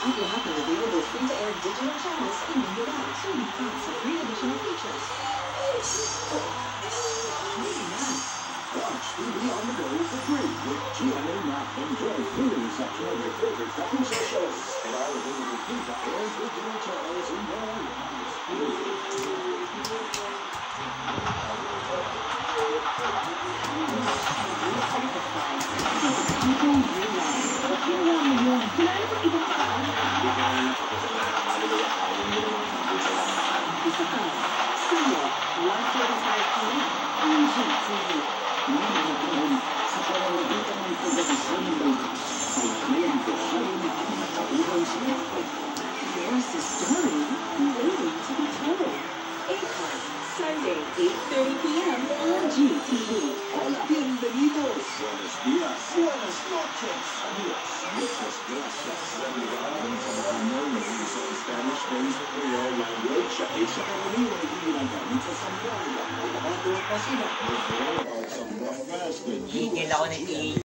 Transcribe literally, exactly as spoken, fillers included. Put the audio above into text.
Check out lahat ng available free-to-air digital channels sa inyong lugar. Sulit pa sa free additional features. Maybe not. Watch T V on the go for free with G M A Now. Enjoy viewing section of your favorite cartoons or shows and all available free-to-air digital channels in your lives. one forty-five p m on G T V. Sa pamamagitan ng pagkakasama ng ay kayang buhayin ang makaulang sa network. There's a story waiting to be told. A-Card, Sunday, eight thirty p m on G T V. Hola, bienvenidos. Buenos días. Buenas noches. Adios. Muchas gracias. Saludahan sa mga Pinoy sa Spanish-based Creole language ay sa karaniwang ginagamit sa Zamboanga. Ang mga doon na sila. Before, sa breakfast. Gigil ako ni T.